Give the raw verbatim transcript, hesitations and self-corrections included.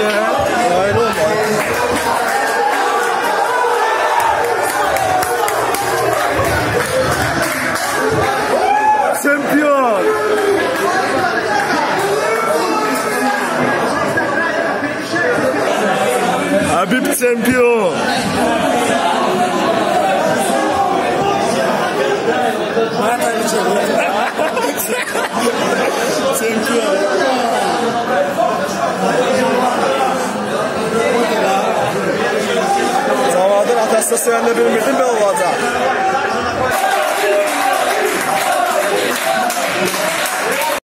de. Hayır olma. Şampiyon. Habib şampiyon. Şampiyon. Cavadır atasına söyəndə bilmirdim belə olacaq.